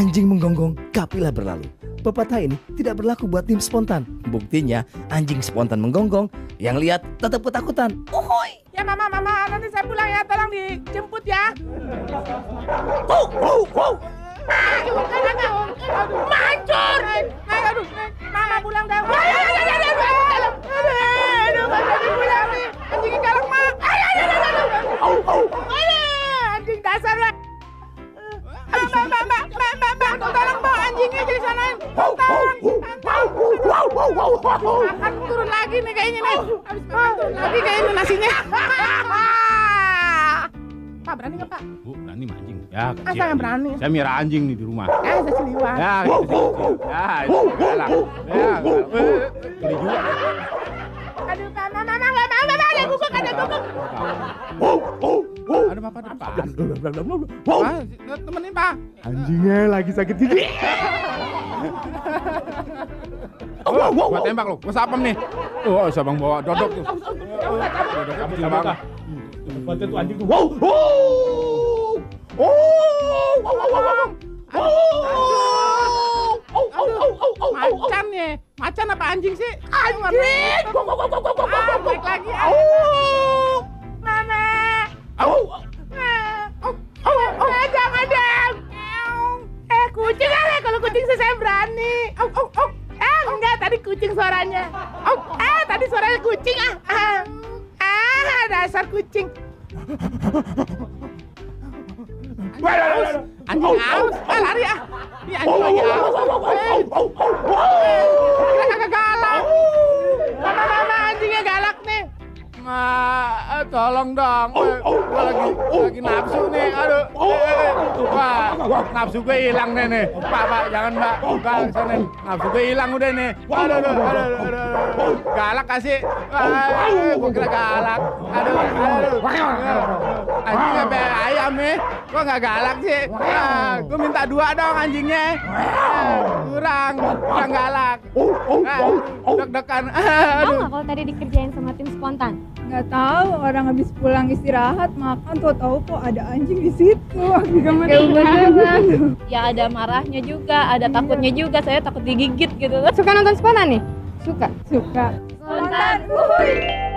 Anjing menggonggong, kapilah berlalu. Pepatah ini tidak berlaku buat tim spontan. Buktinya, anjing spontan menggonggong, yang lihat tetap ketakutan. Uhuy! Ya mama, nanti saya pulang ya, tolong dijemput ya. Mancur! Aduh, mama pulang dah. Aduh, masa pulang nih. Anjingnya galak, Ma. Anjing dasar lah. Mbak, tolong Mbak, anjingnya jadi sanain. Akan turun lagi nih kayaknya nih. Habis makan turun lagi kayaknya nasinya. Pak, berani nggak Pak? Bu, berani sama anjing. Ya, kecil. Asa yang berani? Saya miara anjing nih di rumah. Saya seliwan. Ya, gitu sih. Ya, itu galak. Ya, geli juga. Aduh, mama nggak mau, ada guguk. Ada apa depan? Temenin Pak. Anjingnya lagi sakit gigi. Gua tembak lo, gua sapem nih. Oh, sabang bawa dodok tuh. Dodok kecil banget. Tempatnya tuh anjing tuh. Macan ya, macan apa anjing sih? Anjing! Baik lagi. Mama! Jangan dong! Kucing aja, kalau kucing sih saya berani. Enggak, tadi kucing suaranya. Tadi suaranya kucing dasar kucing. Anjing aus, lari ah. Ini anjing lagi aus. Kita kagak galak. Mama, anjingnya galak nih. Tolong dong. Gua lagi nafsu nih. Aduh. Wah, nafsu gue hilang nih. Pak, jangan Mbak. Buka sana. Nafsu gue hilang udah nih. Aduh. Galak kasih. Gua kira galak. Aduh. Anjingnya be ayam nih. Gua nggak galak sih. Gua minta 2 dong anjingnya. Kurang galak. Deg-degan. Tahu nggak kalau tadi dikerjain sama tim spontan? Nggak tahu, orang habis pulang istirahat makan tahu kok ada anjing di situ. Ya ada marahnya juga, ada takutnya juga. Saya takut digigit gitu. Suka nonton spontan nih? Suka. Suka. Spontan.